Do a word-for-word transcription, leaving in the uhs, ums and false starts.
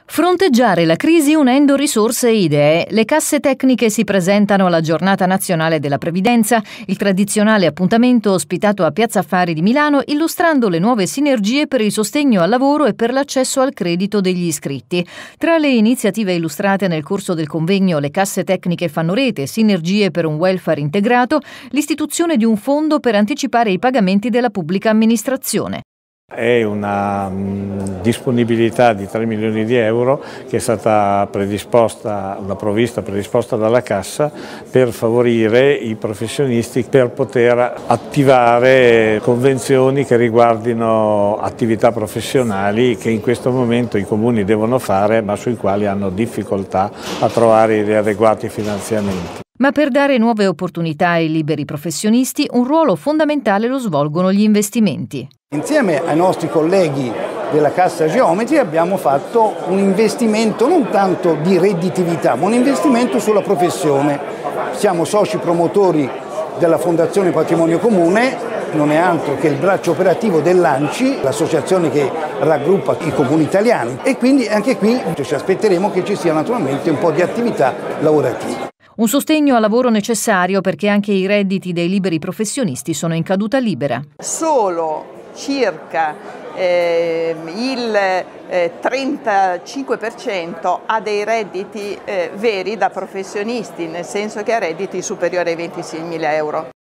Fronteggiare la crisi unendo risorse e idee. Le casse tecniche si presentano alla Giornata Nazionale della Previdenza, il tradizionale appuntamento ospitato a Piazza Affari di Milano, illustrando le nuove sinergie per il sostegno al lavoro e per l'accesso al credito degli iscritti. Tra le iniziative illustrate nel corso del convegno Le casse tecniche fanno rete, sinergie per un welfare integrato, l'istituzione di un fondo per anticipare i pagamenti della pubblica amministrazione. È una mh, disponibilità di tre milioni di euro che è stata predisposta, una provvista predisposta dalla Cassa per favorire i professionisti per poter attivare convenzioni che riguardino attività professionali che in questo momento i comuni devono fare ma sui quali hanno difficoltà a trovare gli adeguati finanziamenti. Ma per dare nuove opportunità ai liberi professionisti, un ruolo fondamentale lo svolgono gli investimenti. Insieme ai nostri colleghi della Cassa Geometri abbiamo fatto un investimento non tanto di redditività, ma un investimento sulla professione. Siamo soci promotori della Fondazione Patrimonio Comune, non è altro che il braccio operativo dell'ANCI, l'associazione che raggruppa i comuni italiani, e quindi anche qui ci aspetteremo che ci sia naturalmente un po' di attività lavorativa. Un sostegno al lavoro necessario perché anche i redditi dei liberi professionisti sono in caduta libera. Solo circa eh, il eh, trentacinque per cento ha dei redditi eh, veri da professionisti, nel senso che ha redditi superiori ai ventisei mila euro.